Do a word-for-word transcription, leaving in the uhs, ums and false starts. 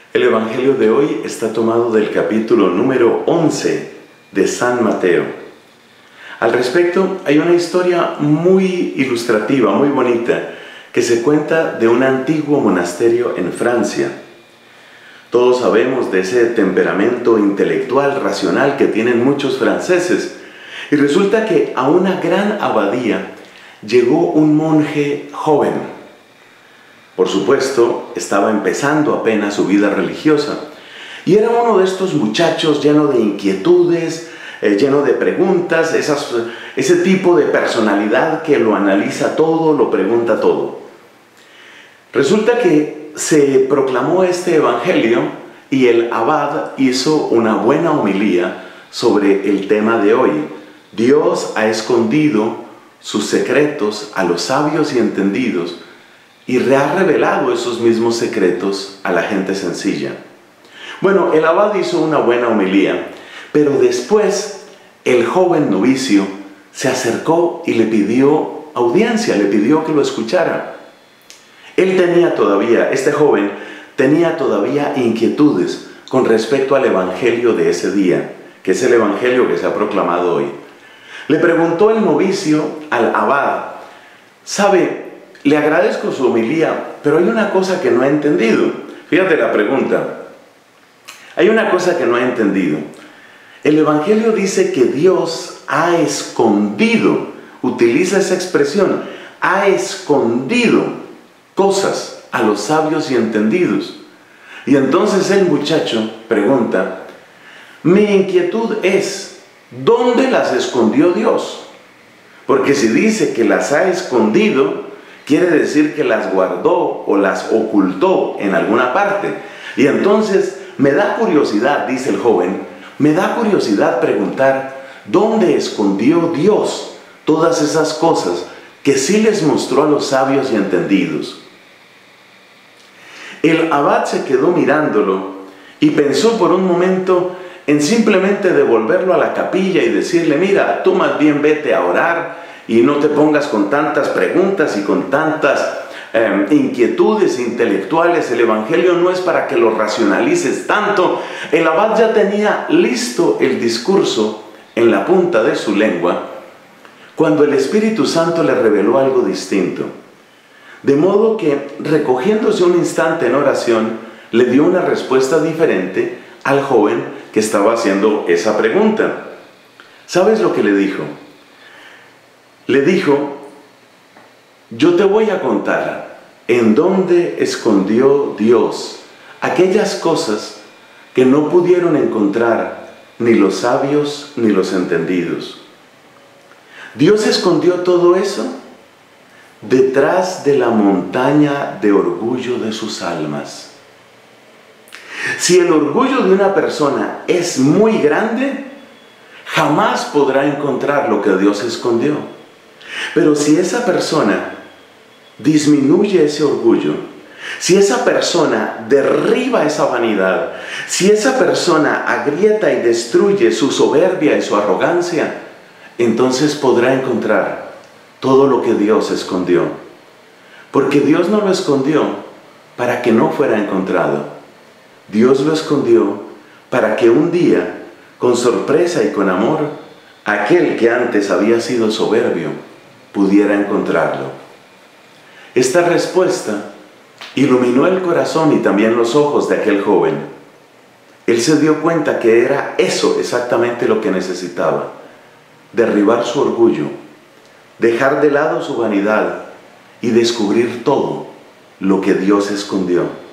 El Evangelio de hoy está tomado del capítulo número once de San Mateo. Al respecto, hay una historia muy ilustrativa, muy bonita, que se cuenta de un antiguo monasterio en Francia. Todos sabemos de ese temperamento intelectual, racional que tienen muchos franceses. Y resulta que a una gran abadía llegó un monje joven. Por supuesto, estaba empezando apenas su vida religiosa. Y era uno de estos muchachos lleno de inquietudes, eh, lleno de preguntas, esas, ese tipo de personalidad que lo analiza todo, lo pregunta todo. Resulta que se proclamó este evangelio y el abad hizo una buena homilía sobre el tema de hoy. Dios ha escondido sus secretos a los sabios y entendidos y ha revelado esos mismos secretos a la gente sencilla. Bueno, el abad hizo una buena homilía, pero después el joven novicio se acercó y le pidió audiencia, le pidió que lo escuchara. Él tenía todavía, este joven, tenía todavía inquietudes con respecto al evangelio de ese día, que es el evangelio que se ha proclamado hoy. Le preguntó el novicio al abad: ¿sabe? Le agradezco su homilía, pero hay una cosa que no he entendido. Fíjate la pregunta. Hay una cosa que no he entendido. El evangelio dice que Dios ha escondido, utiliza esa expresión, ha escondido cosas a los sabios y entendidos. Y entonces el muchacho pregunta: mi inquietud es, ¿dónde las escondió Dios? Porque si dice que las ha escondido, quiere decir que las guardó o las ocultó en alguna parte. Y entonces me da curiosidad, dice el joven, me da curiosidad preguntar, ¿dónde escondió Dios todas esas cosas que sí les mostró a los sabios y entendidos? El abad se quedó mirándolo y pensó por un momento en simplemente devolverlo a la capilla y decirle: mira, tú más bien vete a orar y no te pongas con tantas preguntas y con tantas eh, inquietudes intelectuales. El evangelio no es para que lo racionalices tanto. El abad ya tenía listo el discurso en la punta de su lengua cuando el Espíritu Santo le reveló algo distinto. De modo que, recogiéndose un instante en oración, le dio una respuesta diferente al joven que estaba haciendo esa pregunta. ¿Sabes lo que le dijo? Le dijo: yo te voy a contar en dónde escondió Dios aquellas cosas que no pudieron encontrar ni los sabios ni los entendidos. Dios escondió todo eso detrás de la montaña de orgullo de sus almas. Si el orgullo de una persona es muy grande, jamás podrá encontrar lo que Dios escondió. Pero si esa persona disminuye ese orgullo, si esa persona derriba esa vanidad, si esa persona agrieta y destruye su soberbia y su arrogancia, entonces podrá encontrar todo lo que Dios escondió. Porque Dios no lo escondió para que no fuera encontrado. Dios lo escondió para que un día, con sorpresa y con amor, aquel que antes había sido soberbio pudiera encontrarlo. Esta respuesta iluminó el corazón y también los ojos de aquel joven. Él se dio cuenta que era eso exactamente lo que necesitaba: derribar su orgullo, dejar de lado su vanidad y descubrir todo lo que Dios escondió.